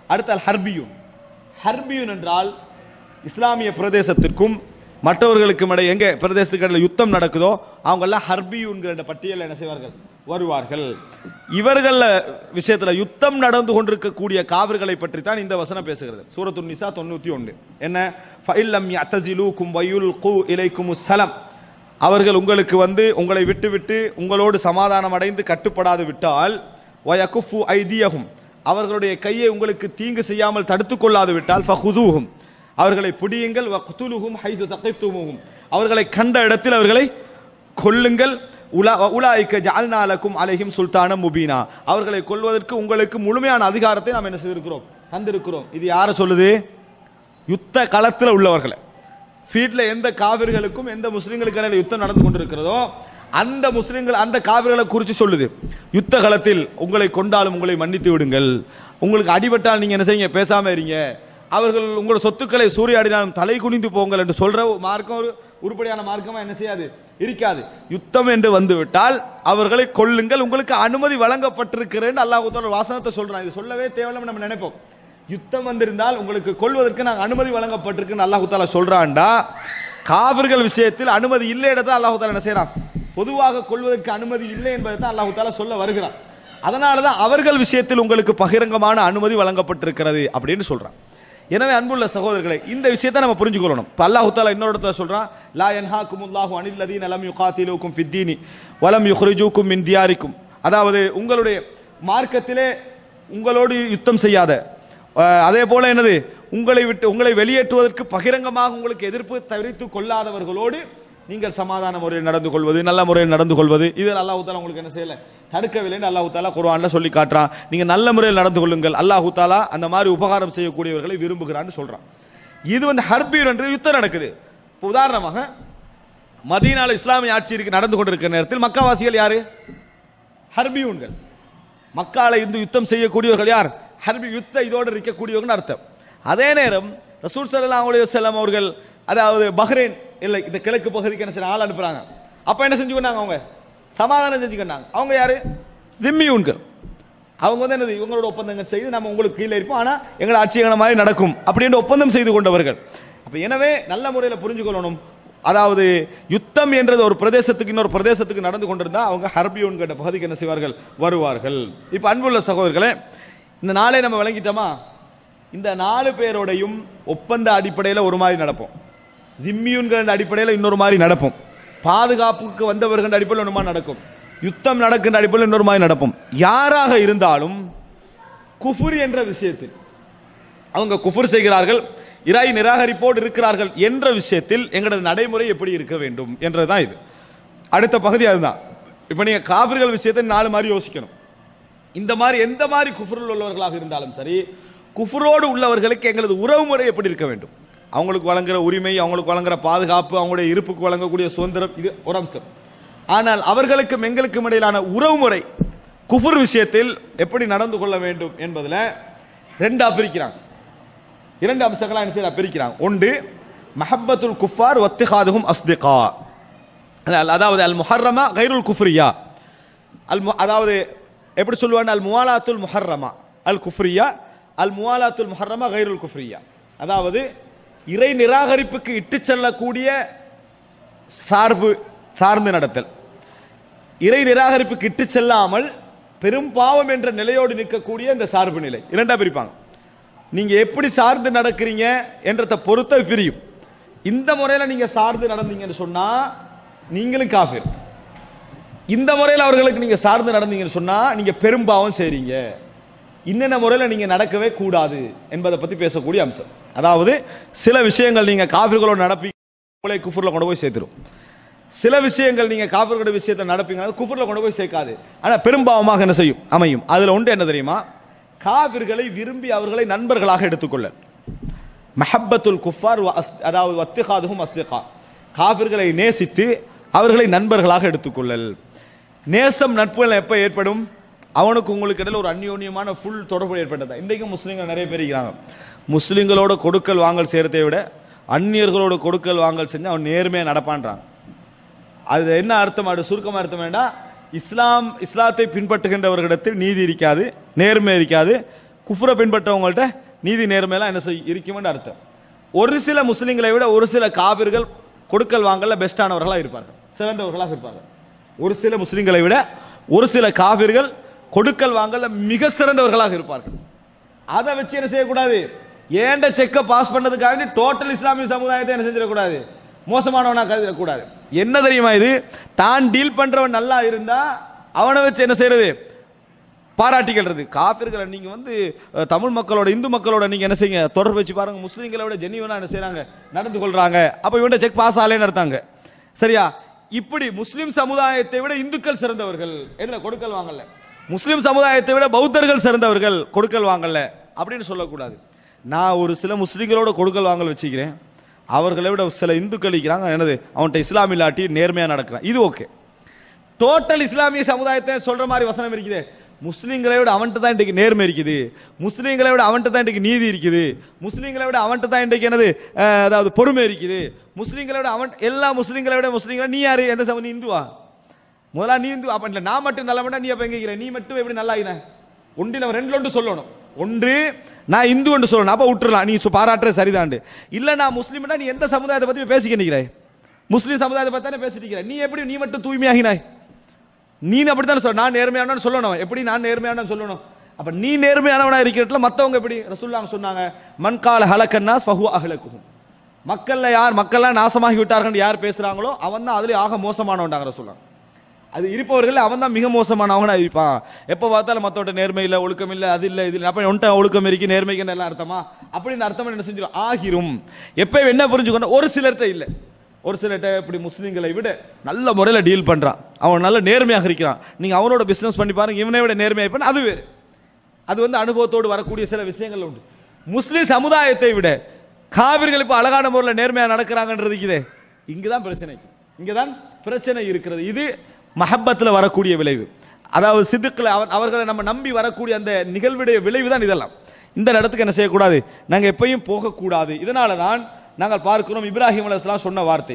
அடுத்த ஹர்பியூன். ஹர்பியூன் என்றால் இஸ்லாமிய பிரதேசத்திற்கும் மற்றவர்களுக்கும் இடையே எங்கே பிரதேசத்துக்கு இடையில யுத்தம் நடக்குதோ அவங்க எல்லாம் ஹர்பியூன்கிற பட்டியலில் என்ன செய்வார்கள், வருவார்கள். இவர்கள் விஷயத்தில் யுத்தம் நடந்து கொண்டிருக்கக்கூடிய காவிர்களை பற்றி தான் இந்த வசனம் பேசுகிறது. சூரத்துன் நிசா 91. என்ன, ஃபஇல்லம் யஅ்தஸிலூகும் வயுல்கு இலைக்குமுஸ் ஸலாம், அவர்கள் உங்களுக்கு உங்களை விட்டு உங்களோடு சமாதானம் அடைந்து கட்டுப்படாது விட்டால், வயகுஃபு ஐதியஹும், அவர்களுடைய கையை உங்களுக்கு தீங்கு செய்யாமல் தடுத்துக் கொள்ளாது விட்டால், ஃபஹுதூஹும், அவர்களை பிடியுங்கள், வக்துலுஹும் ஹைது தகிஃப்துமுஹும், அவர்களை கண்ட இடத்தில் அவர்களை கொல்லுங்கள். உலாயிக ஜஅல்னா லகும் அலைஹிம் சுல்தானம் முபீனா, அவர்களை கொல்வதற்கு உங்களுக்கு முழுமையான அதிகாரத்தை நாம் என்ன செய்திருக்கிறோம், தந்திருக்கிறோம். இது யார சொல்லுது? யுத்த களத்தில் உள்ளவர்களை. ஃபீல்ட்ல எந்த காவிர்களுக்கும் எந்த முஸ்லிம்களுக்கு இடையில யுத்தம் நடந்து கொண்டிருக்கிறதோ அந்த முஸ்லிம்கள் அந்த காவிர்களை குறித்து சொல்லுது. யுத்த களத்தில் உங்களை கொண்டாலும் உங்களை மன்னித்து விடுங்கள், உங்களுக்கு அடிபட்டால் நீங்க என்ன செய்யுங்க, பேசாம இருங்க, அவர்கள் உங்களோட சொத்துக்களை சூறையாடினாலும் தலை குனிந்து போங்கள் என்று சொல்ற மார்க்கம் ஒரு உருப்படியான மார்க்கமா என்ன செய்யாது, இருக்காது. யுத்தம் என்று வந்துவிட்டால் அவர்களை கொல்லுங்கள், உங்களுக்கு அனுமதி வழங்கப்பட்டிருக்கிறேன் அல்லாஹ் தஆலா வாசனத்தை சொல்றான். இது சொல்லவே தேவையில்லை நம்ம நினைப்போம். யுத்தம் வந்திருந்தால் உங்களுக்கு கொல்வதற்கு நாங்கள் அனுமதி வழங்கப்பட்டிருக்குன்னு அல்லாஹ் தஆலா சொல்றான்டா. காவிர்கள் விஷயத்தில் அனுமதி இல்லை இடத்தை அல்லாஹ் தஆலா என்ன செய்யறான், பொதுவாக கொல்வதற்கு அனுமதி இல்லை என்பதை தான் அல்லாஹ் தஆலா சொல்ல வருகிறான். அதனாலதான் அவர்கள் விஷயத்தில் உங்களுக்கு பகிரங்கமான அனுமதி வழங்கப்பட்டிருக்கிறது அப்படின்னு சொல்றான். எனவே அன்புள்ள சகோதரர்களை, இந்த விஷயத்தை நம்ம புரிஞ்சுக்கொள்ளணும். இப்போ அல்லாஹ் தஆலா இன்னொரு இடத்துல சொல்றான், லா யன்ஹாகுமுல்லாஹு அனில் லதீன லம் யுகாத்திலூகும் ஃபித்தீனி வலம் யுக்ரிஜூகும் மின் தியாரிக்கும், அதாவது உங்களுடைய மார்க்கத்திலே உங்களோடு யுத்தம் செய்யாத, அதே போல என்னது, உங்களை வெளியேற்றுவதற்கு பகிரங்கமாக உங்களுக்கு எதிர்ப்பு தெரிவித்து கொள்ளாதவர்களோடு நீங்கள் சமாதான முறையில் நடந்து கொள்வது, நல்ல முறையில் நடந்து கொள்வது, இதில் அல்லாஹ் தஆலா உங்களுக்கு என்ன செய்யல, தடுக்கவில்லைன்னு அல்லாஹ் தஆலா குர்ஆன்ல சொல்லி காட்டுறான். நீங்க நல்ல முறையில் நடந்து கொள்ளுங்கள், அல்லாஹ் தஆலா அந்த மாதிரி உபகாரம் செய்யக்கூடியவர்களை விரும்புகிறான்னு சொல்றான். இது ஹர்பியூன் என்று யுத்தம் நடக்குது. உதாரணமாக மதீனால இஸ்லாமிய ஆட்சி நடந்து கொண்டிருக்கிற நேரத்தில் மக்காவாசிகள் யாரு, ஹர்பியூன்கள். மக்கால இருந்து யுத்தம் செய்யக்கூடியவர்கள் யார், ஹர்பி, யுத்த இதோடு இருக்கக்கூடியவர்கள் அர்த்தம். அதே நேரம் ரசூல் ஸல்லல்லாஹு அலைஹி வஸல்லம் அவர்கள் அதாவது பஹ்ரைன் இல்லை இந்த கிழக்கு பகுதிக்கு என்ன செய்ய ஆள் அனுப்புறாங்க. அப்ப என்ன செஞ்சுக்கிட்டாங்க, அவங்க சமாதானம் செஞ்சுக்கிட்டாங்க. அவங்க யாரு, திம்மியூன்கள். அவங்க என்னது, இவங்களோட ஒப்பந்தங்கள் செய்து நம்ம உங்களுக்கு கீழே இருப்போம், ஆனா எங்களோட ஆட்சியான மாதிரி நடக்கும் அப்படின்னு ஒப்பந்தம் செய்து கொண்டவர்கள். அப்ப எனவே நல்ல முறையில் புரிஞ்சுக்கொள்ளணும். அதாவது யுத்தம் என்றது ஒரு பிரதேசத்துக்கு இன்னொரு பிரதேசத்துக்கு நடந்து கொண்டிருந்தா அவங்க ஹர்பியூன் கேட்ட பகுதிக்கு என்ன செய்வார்கள், வருவார்கள். இப்ப அன்புள்ள சகோதரர்களே, இந்த நாளை நம்ம விளங்கிட்டோமா? இந்த 4 பேரோடையும் ஒப்பந்த அடிப்படையில் ஒரு மாதிரி நடப்போம், திம்மியூன்கள் அடிப்படையில் இன்னொரு மாதிரி நடப்போம், பாதுகாப்புக்கு வந்தவர்கள் அடிப்படையில் ஒரு மாதிரி நடக்கும், யுத்தம் நடக்கின்ற அடிப்படையில் இன்னொரு மாதிரி நடப்போம். யாராக இருந்தாலும் குஃபுர் என்ற விஷயத்தில் அவங்க குஃபுர் செய்கிறார்கள், இறை நிராகரிப்போடு இருக்கிறார்கள் என்ற விஷயத்தில் எங்களது நடைமுறை எப்படி இருக்க வேண்டும் என்றதுதான் இது. அடுத்த பகுதி அதுதான். இப்ப நீங்க காஃபிர்கள் விஷயத்தை 4 மாதிரி யோசிக்கணும். இந்த மாதிரி எந்த மாதிரி குஃபுரில் உள்ளவர்களாக இருந்தாலும் சரி, குஃபுரோடு உள்ளவர்களுக்கு எங்களது உறவு முறை எப்படி இருக்க வேண்டும், அவங்களுக்கு வழங்குற உரிமை, அவங்களுக்கு வழங்குற பாதுகாப்பு, அவங்களுடைய இருப்புக்கு வழங்கக்கூடிய சுதந்திரம், இது ஒரு அம்சம். ஆனால் அவர்களுக்கும் எங்களுக்கும் இடையிலான உறவு முறை குஃபுர் விஷயத்தில் எப்படி நடந்து கொள்ள வேண்டும் என்பதில் 2 பிரிக்கிறாங்க. 2 அம்சங்களா என்ன செய்ய பிரிக்கிறாங்க. ஒன்று மஹப்பத்துல் குஃபார் வத்திஹாதுஹும் அஸ்திகா, அதாவது அல் முஹர்ரமா கைருல் குஃப்ரியா, அதாவது எப்படி சொல்லுவாங்க, அல் முவாலாத்துல் முஹர்ரமா அல் குஃப்ரியா, அல் முவாலாத்துல் முஹர்ரமா கைருல் குஃப்ரியா, அதாவது இறை நிராகரிப்புக்கு இட்டு செல்லக்கூடிய சார்ந்து நடத்தல், இறை நிராகரிப்புக்கு இட்டு செல்லாமல் பெரும் பாவம் என்ற நிலையோடு நிற்கக்கூடிய இந்த சார்பு நிலை 2 பிரிப்பாங்க. நீங்க எப்படி சார்ந்து நடக்கிறீங்க என்றதை பொறுத்த பிரியும். இந்த முறையில் நீங்க சார்ந்து நடந்தீங்கன்னு சொன்னா நீங்களும் காஃபிர், இந்த முறையில் அவர்களுக்கு நீங்க சார்ந்து நடந்தீங்கன்னு சொன்னா நீங்க பெரும் பாவம் செய்றீங்க, இன்னென்ன முறையில் நீங்க நடக்கவே கூடாது என்பதை பத்தி பேசக்கூடிய அம்சம். அதாவது சில விஷயங்கள் நீங்க காஃபிர்களோட நடப்பீங்க, உங்களை குஃபுர்ல கொண்டு போய் சேர்த்துரும். சில விஷயங்கள் நீங்க காஃபிர்களோட விஷயத்தை நடப்பீங்க, குஃபுர்ல கொண்டு போய் சேர்க்காது, ஆனா பெரும்பாவமாக என்ன செய்யும், அமையும். அதுல ஒன்று என்ன தெரியுமா, காஃபிர்களை விரும்பி அவர்களை நண்பர்களாக எடுத்துக்கொள்ள, மஹப்பத்துல் குஃபார் அதாவது வத்திஹாதுஹும் அஸ்திகா, காஃபிர்களை நேசித்து அவர்களை நண்பர்களாக எடுத்துக்கொள்ளல். நேசம் நட்புகள் எப்ப ஏற்படும், அவனுக்கு உங்களுக்கு இடையில ஒரு அந்யோன்யமான ஃபுல் தொடர்பு ஏற்பட்டதா. இன்றைக்கும் முஸ்லீம்கள் நிறைய பேர் இருக்கிறாங்க, முஸ்லீம்களோட கொடுக்கல் வாங்கல் செய்யறதை விட அந்நியர்களோட கொடுக்கல் வாங்கல் செஞ்சு அவன் நேர்மையாக நடப்பான்றான். அது என்ன அர்த்தம், அது சுருக்கமாக அர்த்தம் வேண்டாம், இஸ்லாத்தை பின்பற்றுகின்றவர்களிடத்தில் நீதி இருக்காது, நேர்மை இருக்காது, குஃப்ரை பின்பற்றவங்கள்ட்ட நீதி நேர்மையெல்லாம் என்ன இருக்குமென்று அர்த்தம். ஒரு சில முஸ்லிம்களை விட ஒரு சில காபிர்கள் கொடுக்கல் வாங்கல பெஸ்டானவர்களாக இருப்பார்கள், சிறந்தவர்களாக இருப்பார்கள். ஒரு சில முஸ்லிம்களை விட ஒரு சில காபிர்கள் கொடுக்கல் வாங்கல மிக சிறந்தவர்களாக இருப்பார்கள். அதை வச்சு என்ன செய்யக்கூடாது, ஏண்ட செக்க பாஸ் பண்ணதுக்காக டோட்டல் இஸ்லாமிய சமுதாயத்தை என்ன செஞ்சிடக்கூடாது, மோசமானவனா கருதக்கூடாது. என்ன தெரியுமா, இது தான் டீல் பண்றவன் நல்லா இருந்தா அவனை வச்சு என்ன செய்யறது, பாராட்டிக்கிறது. காபிர்களை நீங்க வந்து தமிழ் மக்களோட இந்து மக்களோட நீங்க என்ன செய்யுங்க, தொடர்பு வச்சு பாருங்க, முஸ்லீம்களை விட ஜெனிவனா என்ன செய்யறாங்க, நடந்து கொள்றாங்க. அப்ப இவன் செக் பாஸ் ஆலேன்னு நடத்தாங்க. சரியா? இப்படி முஸ்லிம் சமுதாயத்தை விட இந்துக்கள் சிறந்தவர்கள் எதுல கொடுக்கல் வாங்கல, முஸ்லிம் சமுதாயத்தை விட பௌத்தர்கள் சிறந்தவர்கள் கொடுக்கல் வாங்கல அப்படின்னு சொல்லக்கூடாது. நான் ஒரு சில முஸ்லிம்களோட கொடுக்கல் வாங்கல் வச்சுக்கிறேன், அவர்களை விட சில இந்துக்கள் இருக்கிறாங்க, என்னது அவன்கிட்ட இஸ்லாம் இல்லாட்டி நேர்மையா நடக்கிறான், இது ஓகே. டோட்டல் இஸ்லாமிய சமுதாயத்தை சொல்ற மாதிரி வசனம் இருக்குது. முஸ்லீம்களை விட அவன்கிட்ட தான் இன்றைக்கு நேர்மை இருக்குது, முஸ்லீம்களை விட அவன்கிட்ட தான் இன்றைக்கு நீதி இருக்குது, முஸ்லீம்களை விட அவன்கிட்ட தான் இன்றைக்கு என்னது அதாவது பொறுமை இருக்குது, முஸ்லீம்களை விட அவன் எல்லா முஸ்லீம்களை விட முஸ்லீம்களை நீ யாரு, எந்த நீ இந்துவா, முதல்ல நீ இந்து. அப்ப இல்லை நான் மட்டும் நல்ல நீ அப்ப எங்க நீ மட்டும் எப்படி நல்லா ஆகின, ஒன்று நம்ம ரெண்டு ஒன்று சொல்லணும். ஒன்று நான் இந்து என்று சொல்லணும், அப்ப விட்டுறலாம், நீ பாராட்டுற சரிதாண்டு. இல்ல நான் முஸ்லீம்னா நீ எந்த சமுதாயத்தை பத்தி பேசிக்க நிற்கிறாய், முஸ்லீம் சமுதாயத்தை பத்தி தானே பேசிட்டு நீ எப்படி நீ மட்டும் தூய்மையாகினாய், நீ அப்படித்தான் சொல்ல, நான் நேர்மையானவன் சொல்லணும். எப்படி நான் நேர்மையானவன் சொல்லணும், அப்ப நீ நேர்மையானவனா இருக்கிறதுல மத்தவங்க எப்படி ரசூலுல்லாஹ் சொன்னாங்க, மன் கால ஹலக்கன்னாஸ் ஃபஹுவ அஹ்லகுஹும், மக்கள்ல யார் மக்கள்லாம் நாசமாகி விட்டார்கள் யார் பேசுறாங்களோ அவன் தான் அதுல ஆக மோசமானவன்டாங்க ரசூலுல்லாஹ். அது இருப்பவர்கள் அவன் தான் மிக மோசமானவனா இருப்பான். எப்ப பார்த்தாலும் மத்தோட நேர்மை இல்ல, ஒழுக்கம் இல்ல, அது இல்ல இது இல்ல, அப்ப ஒன்ட்ட ஒழுக்கம் இருக்கு நேர்மைக்கு எல்லாம் அர்த்தமா, அப்படின்னு அர்த்தம் என்ன செஞ்சிடும் ஆகிரும். எப்ப என்ன புரிஞ்சுக்கணும், ஒரு சிலர்கிட்ட இல்ல, ஒரு சிலர்கிட்ட இப்படி முஸ்லீம்களை விட நல்ல முறையில் டீல் பண்றான், அவன் நல்ல நேர்மையாக இருக்கிறான், நீங்க அவனோட பிசினஸ் பண்ணி பாருங்க, இவனை விட நேர்மையாக பண்ண, அது வேறு. அது வந்து அனுபவத்தோடு வரக்கூடிய சில விஷயங்கள் உண்டு. முஸ்லீம் சமுதாயத்தை விட காவிர்கள் இப்ப அழகான முறையில் நேர்மையாக நடக்கிறாங்கன்றது இதே இங்கதான் பிரச்சனை, இங்கதான் பிரச்சனை இருக்கிறது. இது மஹப்பத்தில் வரக்கூடிய விளைவு, அதாவது சிதுக்கில் அவர்களை நம்ம நம்பி வரக்கூடிய அந்த நிகழ்வுடைய விளைவு தான் இதெல்லாம். இந்த இடத்துக்கு என்ன செய்யக்கூடாது, நாங்கள் எப்பயும் போகக்கூடாது. இதனால தான் நாங்கள் பார்க்கிறோம் இப்ராஹிம் அலைஹிஸ்ஸலாம் சொன்ன வார்த்தை,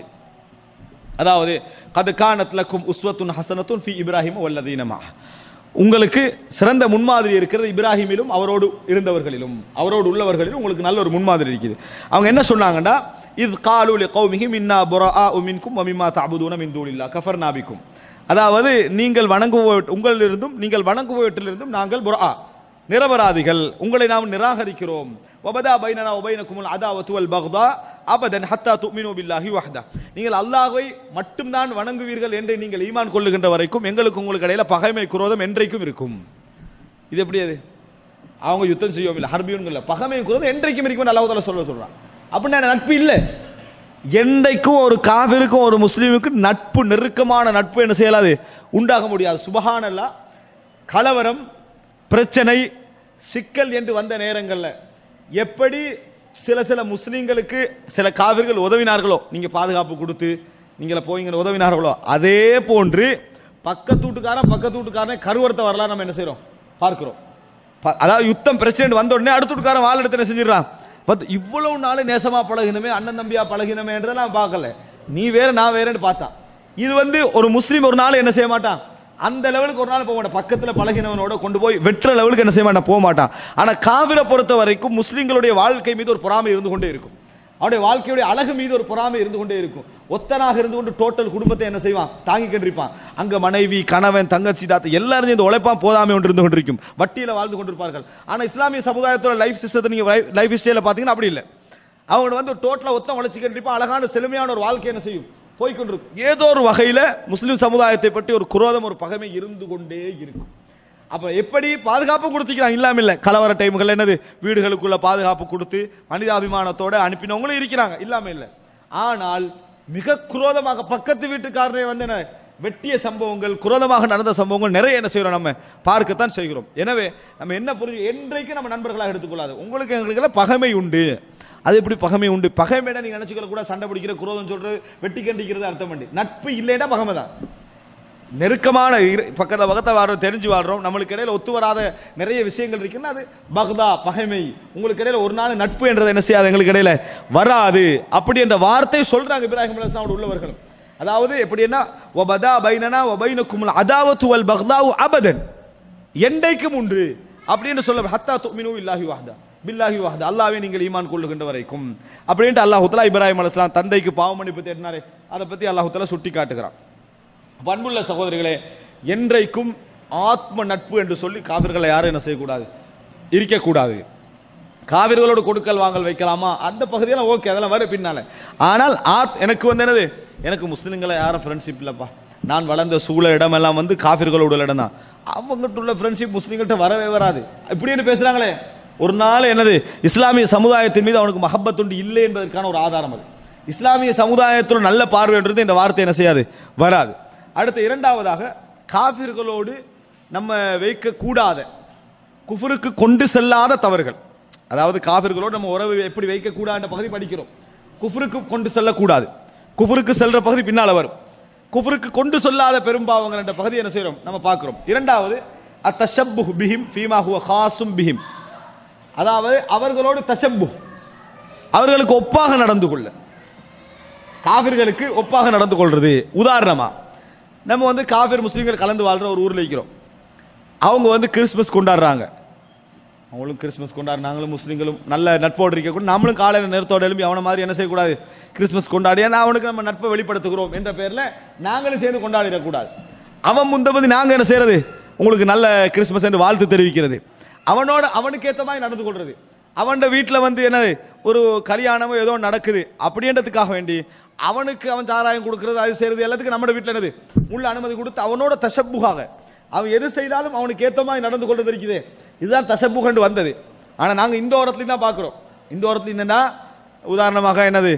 அதாவது கத் கானத் லக்கும் உஸ்வத்துன் ஹஸனத்துன் ஃபீ இப்ராஹிம வல்லதீன மஅ, உங்களுக்கு சிறந்த முன்மாதிரி இருக்கிறது இப்ராஹிமிலும் அவரோடு இருந்தவர்களிலும் அவரோடு உள்ளவர்களிலும் உங்களுக்கு நல்ல ஒரு முன்மாதிரி இருக்குது. அவங்க என்ன சொன்னாங்கன்னா, இத் காலு லிகௌமிஹிம் இன்னா புராஅு மின்கும் வ மிம்மா தஅபுதூன மின் தூனில்லாஹ் கஃபர்னா பிக்கும், அதாவது நீங்கள் உங்களிலிருந்தும் நீங்கள் வணங்குவவற்றிலிருந்தும் நாங்கள் புரா நிரபராதிகள், உங்களை நாம் நிராகரிக்கிறோம். வபதா பைனனா வபைனகுமுல் அதாவத்து வல் பக்தா அபதன் ஹத்தா துமினு பில்லாஹி வஹ்தா, நீங்கள் அல்லாஹ்வை மட்டும்தான் வணங்குவீர்கள் என்று நீங்கள் ஈமான் கொள்ளுகின்ற வரைக்கும் எங்களுக்கு உங்களுக்கு இடையில பகைமை குரோதம் என்றைக்கும் இருக்கும். இது எப்படி, அது அவங்க யுத்தம் செய்யவும் இல்லை, ஹர்பியூன்கள் பகைமை குரோதம் என்றைக்கும் இருக்கும் அல்லாஹ் தஆலா சொல்றான். அப்படின்னா நட்பு இல்லை, என்றைக்கும் ஒரு காஃபிருக்கும் ஒரு முஸ்லீமுக்கும் நட்பு, நெருக்கமான நட்பு என்ன செய்யலாது, உண்டாக முடியாது. சுபஹானல்லாஹ், கலவரம் பிரச்சனை சிக்கல் என்று வந்த நேரங்களில் எப்படி சில சில முஸ்லீம்களுக்கு சில காவிர்கள் உதவினார்களோ, நீங்க பாதுகாப்பு கொடுத்து நீங்கள போய் உதவினார்களோ, அதே போன்று பக்கத்து வீட்டுக்காரன் கருவறுத்த வரலாம் நம்ம என்ன செய்யறோம் பார்க்கிறோம். அதாவது யுத்தம் பிரச்சனை வந்த உடனே அடுத்த வீட்டுக்காரன் வாள் எடுத்து என்ன செஞ்சிடறான், இவ்வளவு நாள் நேசமா பழகினமே அண்ணன் தம்பியா பழகினமே என்றதெல்லாம் பார்க்கல, நீ வேற நான் வேறன்னு பார்த்தா. இது வந்து ஒரு முஸ்லீம் ஒரு நாள் என்ன செய்ய மாட்டான், அந்த லெவலுக்கு ஒரு நாள் போக மாட்டான், பக்கத்துல பழகினவனோட கொண்டு போய் வெற்ற லெவலுக்கு என்ன செய்ய மாட்டான், போக மாட்டான். ஆனா காவிரை பொறுத்த வரைக்கும் முஸ்லிம்களுடைய வாழ்க்கை மீது ஒரு பொறாமை இருந்து கொண்டே இருக்கும், அவருடைய வாழ்க்கையுடைய அழகு மீது ஒரு பொறாமை இருந்து கொண்டே இருக்கும். ஒத்தனாக இருந்து கொண்டு டோட்டல் குடும்பத்தை என்ன செய்வான், தாங்கி கொண்டிருப்பான். அங்க மனைவி கணவன் தங்கச்சி தாத்தா எல்லாரும் இந்த உழைப்பான் போதாமை ஒன்று இருந்து கொண்டிருக்கும், வட்டியில வாழ்ந்து கொண்டிருப்பார்கள். ஆனா இஸ்லாமிய சமுதாயத்தோட லைஃப் சிஸ்டத்தை நீங்க லைஃப் ஸ்டைல பாத்தீங்கன்னா அப்படி இல்லை, அவங்க வந்து டோட்டலா ஒத்தம் உழைச்சி கொண்டிருப்பான், அழகான செழுமையான ஒரு வாழ்க்கை என்ன செய்யும் போய்கொண்டிருக்கும். ஏதோ ஒரு வகையில முஸ்லிம் சமுதாயத்தை பற்றி ஒரு குரோதம் ஒரு பகைமை இருந்து கொண்டே இருக்கும். அப்ப எப்படி பாதுகாப்பு கொடுத்துக்கிறாங்க இல்லாம இல்ல, கலவர டைம்கள் என்னது வீடுகளுக்குள்ள பாதுகாப்பு கொடுத்து மனிதாபிமானத்தோட அனுப்பினவங்களும் இருக்கிறாங்க இல்லாம இல்ல. ஆனால் மிக குரோதமாக பக்கத்து வீட்டுக்காரரை வந்து வெட்டிய சம்பவங்கள், குரோதமாக நடந்த சம்பவங்கள் நிறைய என்ன செய்யறோம், நம்ம பார்க்கத்தான் செய்கிறோம். எனவே நம்ம என்ன புரிஞ்சு, என்றைக்கு நம்ம நண்பர்களாக எடுத்துக்கொள்ளாது. உங்களுக்கு எங்களுக்கு பகைமை உண்டு, அது எப்படி பகைமை உண்டு, பகைமைனா நீங்க நினைச்சுக்கல கூட சண்டை பிடிக்கிற குரோதம் சொல்றது வெட்டி கண்டிக்கிறது அர்த்தம் பண்ணி, நட்பு இல்லைன்னா பகைமை தான். நெருக்கமான பக்கத்தை வாழ்றோம், தெரிஞ்சு வாழ்றோம், நம்மளுக்கு இடையில ஒத்து வராத நிறைய விஷயங்கள் இருக்குன்னா அது பக்தா பகைமை. உங்களுக்கு இடையில ஒரு நாள் நட்பு என்றது என்ன செய்யாது, எங்களுக்கு இடையில வராது. அப்படி என்ற வார்த்தை சொல்றாங்க இப்ராஹிம் அலைஹிஸ்ஸலாம் உள்ளவர்கள். அதாவது எப்படின்னா வபதா பைனனா வபைனகுமுல் அதாவத்து வல் பக்தாஉ அபதன், என்றைக்கும் உண்டு, அப்படின்னு சொல்ல ஹத்தா துமினு பில்லாஹி வஹ்தா பில்லாஹி வஹ்தா அல்லாஹ்வை நீங்கள் ஈமான் கொள்ளுகின்ற வரைக்கும் அப்படின்ட்டு அல்லாஹ் தஆலா இப்ராஹிம் அலைஹிஸ்ஸலாம் தந்தைக்கு பாவ மன்னிப்பு தேடினாரே அதை பத்தி அல்லாஹ் தஆலா சுட்டி காட்டுகிறான். பண்புள்ள சகோதரிகளே, என்றைக்கும் ஆத்ம நட்பு என்று சொல்லி காபிர்களை யாரும் என்ன செய்யக்கூடாது, இருக்கக்கூடாது. காவிர்களோடு கொடுக்கல் வாங்கல் வைக்கலாமா, அந்த பகுதியெல்லாம் ஓகே, அதெல்லாம் வர பின்னால. ஆனால் எனக்கு என்னது, எனக்கு முஸ்லிம்களை யாரும் ஃப்ரெண்ட்ஷிப் இல்லப்பா, நான் வளர்ந்த சூழ இடமெல்லாம் காபிர்களோட இடம் தான், அவங்ககிட்ட உள்ள ஃப்ரெண்ட்ஷிப் முஸ்லிம்கிட்ட வரவே வராது இப்படின்னு பேசுறாங்களே. ஒரு நாள் என்னது, இஸ்லாமிய சமுதாயத்தின் மீது அவனுக்கு மஹப்பத்துண்டு இல்லை என்பதற்கான ஒரு ஆதாரம் அது. இஸ்லாமிய சமுதாயத்தில் நல்ல பார்வைன்றது இந்த வார்த்தை என்ன செய்யாது, வராது. அடுத்து இரண்டாவதாக, காபிர்களோடு நம்ம வைக்கக்கூடாத, குஃபருக்கு கொண்டு செல்லாத தவறுகள். அதாவது காபிர்களோடு நம்ம உறவு எப்படி வைக்கக்கூடாது என்ற பகுதி படிக்கிறோம். குஃபருக்கு கொண்டு செல்லக்கூடாது, குஃபருக்கு செல்ற பகுதி பின்னால வரும். குஃபருக்கு கொண்டு சொல்லாத பெரும்பாவங்கள் என்ற பகுதி என்ன செய்யறோம், நம்ம பார்க்கிறோம். இரண்டாவது அத்தஷப்புஹ் பிஹிம் ஃபீமா ஹுவ காஸும் பிஹிம், அதாவது அவர்களோடு தஷப்புஹ், அவர்களுக்கு ஒப்பாக நடந்து கொள்ள, காபிர்களுக்கு ஒப்பாக நடந்து கொள்றது. உதாரணமா, நம்ம காபிர் முஸ்லீம்கள் கலந்து வாழ்ற ஒரு ஊர்ல இருக்கிறோம். அவங்க கிறிஸ்மஸ் கொண்டாடுறாங்க, அவங்களும் கிறிஸ்மஸ் கொண்டாடு, நாங்களும் முஸ்லீம்களும் நல்ல நட்போடு இருக்கக்கூடாது, நம்மளும் காலையில் நேரத்தோடு எழுப்பி அவனை மாதிரி என்ன செய்யக்கூடாது, கிறிஸ்மஸ் கொண்டாடி அவனுக்கு நம்ம நட்பை வெளிப்படுத்துகிறோம் என்ற பேர்ல நாங்களும் சேர்ந்து கொண்டாடிடக்கூடாது. அவன் முந்தபதி நாங்க என்ன செய்யறது, உங்களுக்கு நல்ல கிறிஸ்மஸ் என்று வாழ்த்து தெரிவிக்கிறது, அவனோட அவனுக்கு ஏற்ற மாதிரி நடந்து கொள்றது. அவன் வீட்டில் என்னது ஒரு கல்யாணமோ ஏதோ நடக்குது அப்படின்றதுக்காக வேண்டி அவனுக்கு அவன் சாராயம் கொடுக்கறது, அது செய்யறது எல்லாத்துக்கும் நம்ம வீட்டில் என்னது உள்ள அனுமதி கொடுத்து அவனோட தஷப்புகாக அவன் எது செய்தாலும் அவனுக்கு ஏற்ற மாதிரி நடந்து கொள்றது இருக்குது. இதுதான் தஷப்புகண்டு வந்தது. ஆனால் நாங்கள் இந்த ஓரத்துலையும் தான் பார்க்குறோம். இந்த ஓரத்துல என்னன்னா, உதாரணமாக என்னது,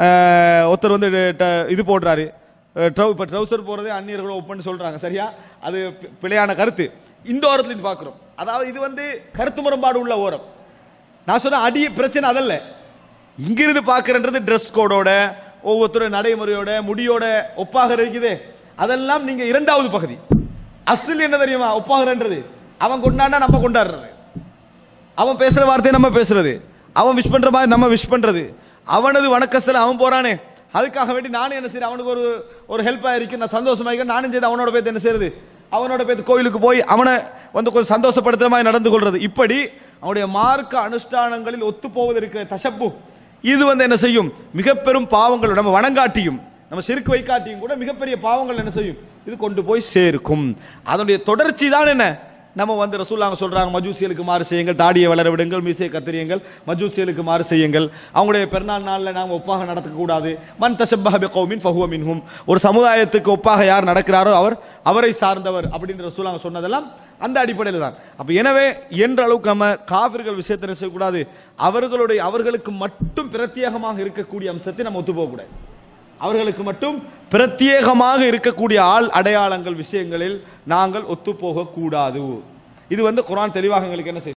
ஒருத்தர் இது போடுறாரு, இப்போ ட்ரௌசர் போடுறதே அந்நியர்களோ ஒப்பன்னு சொல்றாங்க, சரியா, அது பிழையான கருத்து. இந்த ஓரத்துலையும் பார்க்குறோம். அதாவது இது கருத்து முரண்பாடு உள்ள ஓரம். நான் சொன்ன அடி பிரச்சனை அதல்ல, இங்கிருந்து பார்க்கறன்றது ட்ரெஸ் கோடோட, ஒவ்வொருத்தரும் நடைமுறையோட, முடியோட ஒப்பாக இருக்குது. அதெல்லாம் நீங்க இரண்டாவது பகுதி. அசல் என்ன தெரியுமா, ஒப்பாகிறன்றது அவன் கொண்டாடினா நம்ம கொண்டாடுறது, அவன் பேசுற வார்த்தையை நம்ம பேசுறது, அவன் விஷ் பண்ற மாதிரி நம்ம விஷ் பண்றது, அவனது வணக்கஸ்தல அவன் போறானே, அதுக்காக வேண்டி நானும் என்ன செய்யறேன், அவனுக்கு ஒரு ஹெல்ப் ஆயிருக்கு, நான் சந்தோஷமாயிருக்கேன், நானும் செய்து அவனோட பேத்து என்ன செய்யறது, அவனோட பேத்து கோயிலுக்கு போய் அவனை கொஞ்சம் சந்தோஷப்படுத்துற மாதிரி நடந்து கொள்றது. இப்படி அவனுடைய மார்க்க அனுஷ்டானங்களில் ஒத்து போவது இருக்கிற தஷப்பு, இது என்ன செய்யும், மிக பெரும் பாவங்கள், நம்ம வணங்காட்டியும் நம்ம சிறுக்கு வைக்காட்டியும் கூட மிகப்பெரிய பாவங்கள் என்ன செய்யும், இது கொண்டு போய் சேர்க்கும். அதனுடைய தொடர்ச்சி தான் என்ன, நம்ம ரசூலுல்லாஹ் சொல்றாங்க, மஜூசியலுக்கு மாறு செய்யுங்கள், தாடியை வளர விடுங்கள், மீசையை கத்திரியுங்கள், மஜூசியலுக்கு மாறு செய்யுங்கள், அவங்களுடைய பெருநாள் நாளில் நாங்கள் ஒப்பாக நடக்க கூடாது. மன் தஷப்பஹ பிகௌமின் ஃபஹுவ மின்ஹும், ஒரு சமுதாயத்துக்கு ஒப்பாக யார் நடக்கிறாரோ அவரை சார்ந்தவர் அப்படின்னு ரசூலுல்லாஹ் சொன்னதெல்லாம் அந்த அடிப்படையில் தான். அப்ப எனவே என்ற அளவுக்கு நம்ம காஃபிர்கள் விஷயத்தை செய்யக்கூடாது, அவர்களுக்கு மட்டும் பிரத்யேகமாக இருக்கக்கூடிய அம்சத்தை நம்ம ஒத்து போகக்கூடாது. அவர்களுக்கு மட்டும் பிரத்யேகமாக இருக்கக்கூடிய ஆள் அடையாளங்கள் விஷயங்களில் நாங்கள் ஒத்து போக கூடாது. இது குர்ஆன் தெளிவாக எங்களுக்கு என்ன செய்யும்.